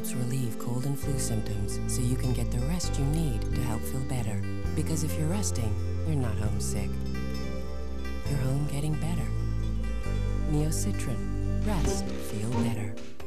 helps relieve cold and flu symptoms so you can get the rest you need to help feel better. Because if you're resting, you're not homesick. You're home getting better. Neocitran. Rest. Feel better.